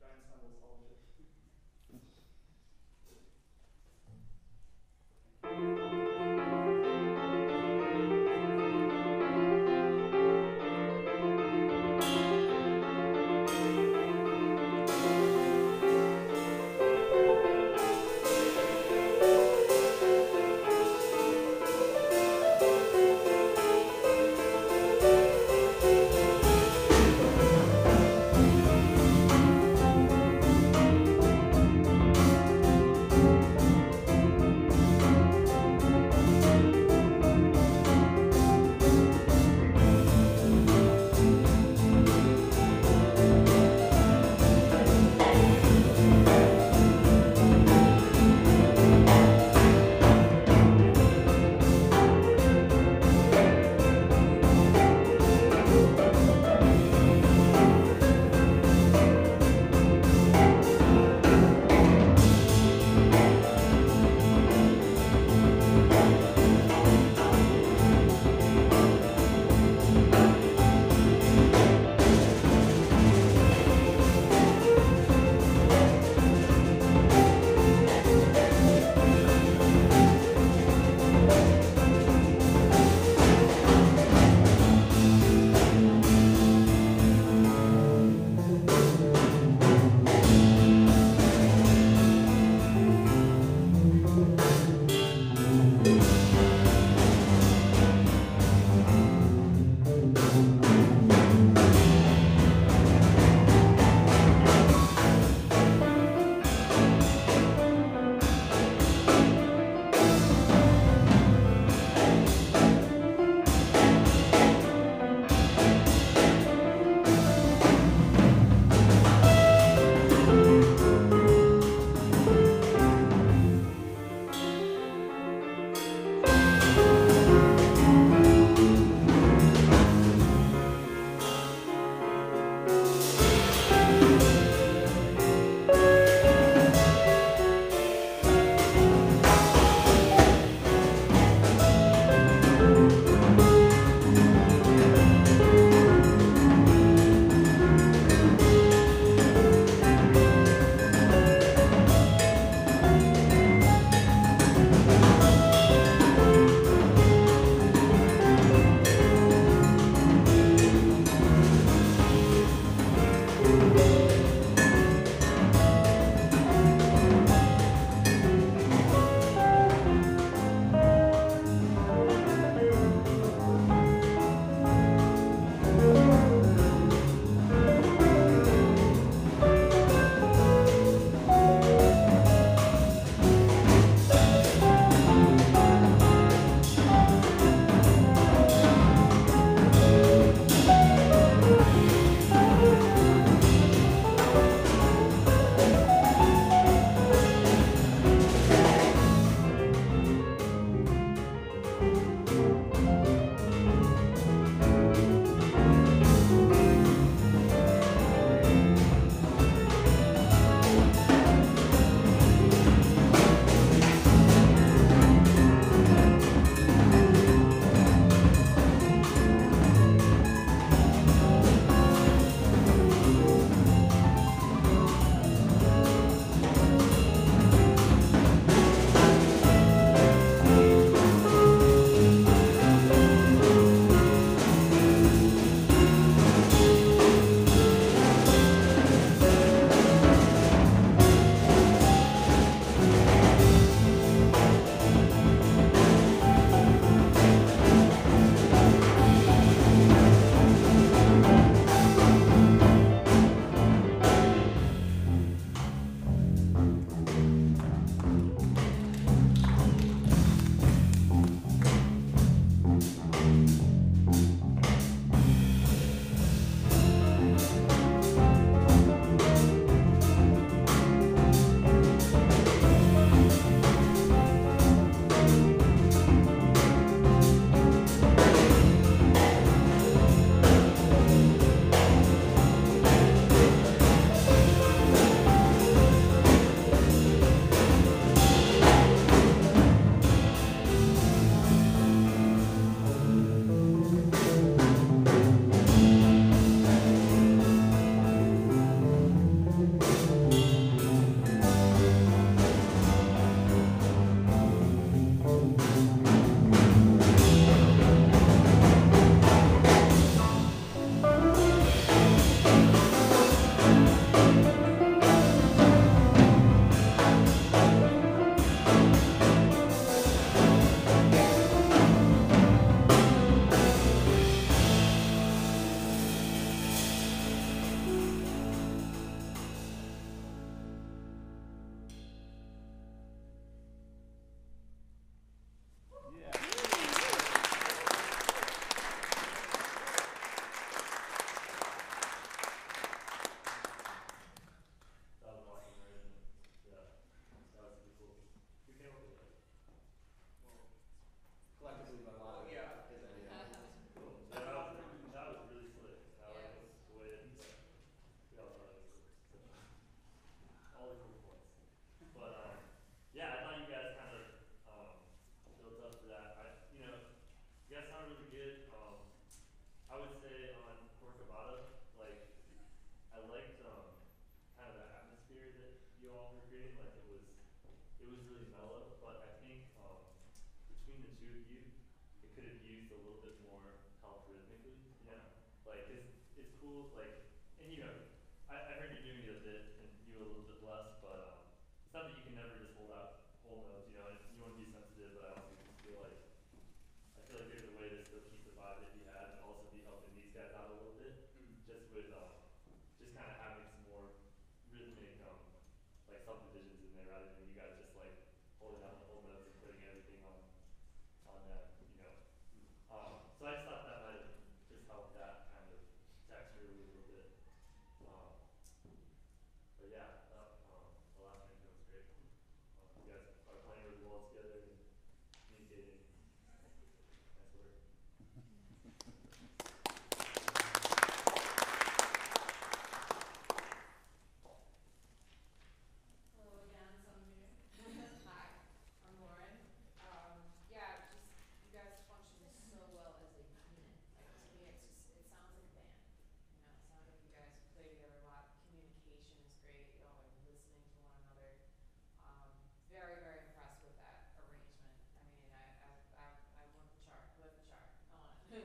ensemble soldier. it was really mellow, but I think between the two of you, it could have used a little bit more help rhythmically, you know? Like, cause it's cool, like, and you know, I heard you're doing it a bit and you a little bit less, but it's not that you can never just hold out whole notes, you know, and you want to be sensitive, but I also just I feel like there's a way to still keep the vibe that you had and also be helping these guys out a little bit, just with just kind of having some more rhythmic like subdivisions in there rather than you guys just like holding out the whole notes and putting everything on that, you know. So I just thought that might have just helped that kind of texture a little bit. Um, but yeah, the last thing was great. You guys are playing really well together and communicating. Nice work. Hello again, some of you. Hi, I'm Lauren. Yeah, just you guys function so well as a unit. Like to me, it sounds like a band. You know, it sounds like you guys play together a lot. Communication is great. You know, like listening to one another. Very, very impressed with that arrangement. I mean, I want the chart. Who has the chart? I want it.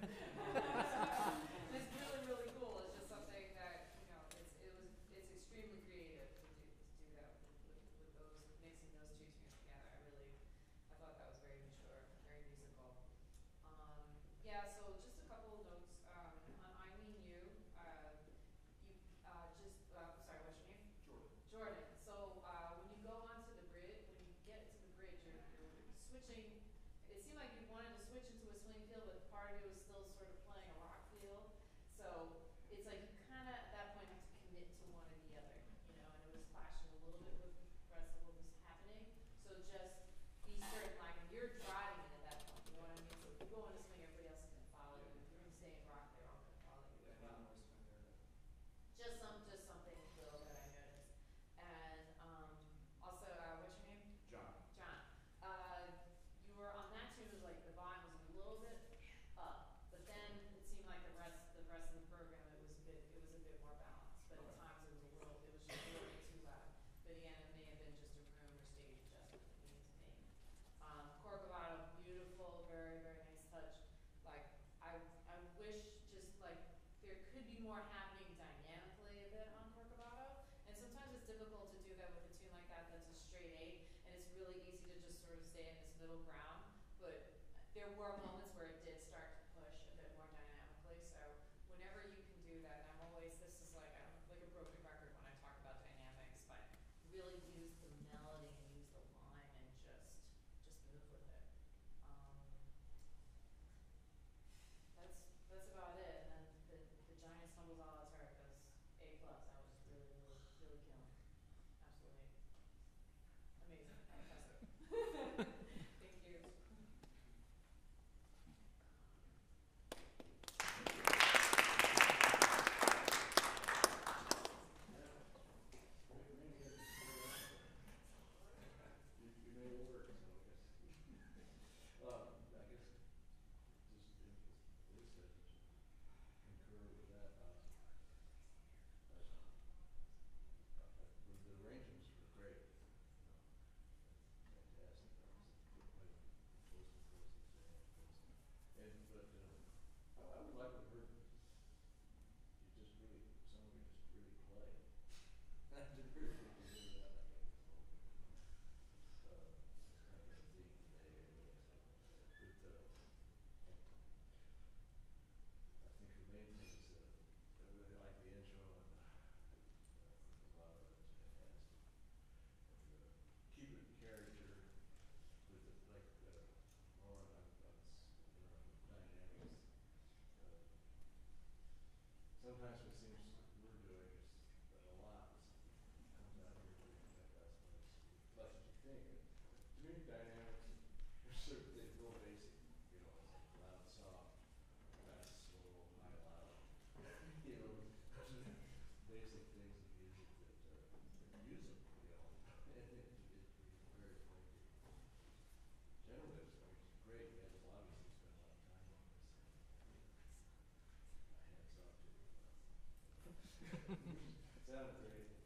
It's really, really cool. It's just something that it's extremely creative to do that with those mixing those two tunes together. I thought that was very mature, very musical. Yeah, so just a couple of notes on I Mean You. You sorry, what's your name? Jordan. Jordan. So when you go onto the bridge, when you get to the bridge, you're switching. It seemed like you wanted to switch into a swing feel, but part of it was still sort of playing a rock feel. So it's like you kind of at that point have to commit to one or the other, you know. And it was clashing a little bit with the rest of what was happening. So just be certain, like if you're driving it at that point, you know what I mean. So if you go on a swing, everybody else is gonna follow Yeah. you. If you're gonna stay in rock, they're all gonna follow you Yeah, as I need well. more swing there. Just something little that I noticed. And also, what's your name? John. John. You were on that tune. It was like the volume was a little bit up, but then it seemed like the rest of the program it was a bit more balanced. But Okay. at times it was just a little bit too loud. But again, it may have been just a room or stage adjustment that needed to make. Corcovado, beautiful, very, very nice touch. Like I wish just like there could be more happening dynamically a bit on Corcovado. And sometimes it's difficult to do that with a tune like that that's a straight eight, and it's really easy to just sort of stay in this middle ground. But there were moments where it did start to push a bit more dynamically. So whenever you can do that, and this is like I'm like a broken record when I talk about dynamics, but really use the melody and use the line and just move with it. That's about it. And then the giant stumbles all its hurt goes A plus. That was really, really, really killing. Absolutely amazing. Impressive. Thank you. You made it work, so I guess. I guess just as Lisa concur with that. The arrangements were great. Fantastic. Like coast to coast examples. I would like to hear somebody just really play. I didn't really hear that. It's kind of a theme today anyway. But I think the main thing is I really like the intro and a lot of it's fantastic. And keep it in character with it, like Lauren on dynamics. Sometimes what seems we're doing is that a lot comes out here where you think that's when it's less what you think. And to me, dynamics are certain things real basic. You know, it's like loud, soft, fast, slow, high, loud. You know, basic things of music that use them. You know, and it's very appropriate. Generally, it's great. You guys obviously spent a lot of time on this. My hats off to you. Sounded great.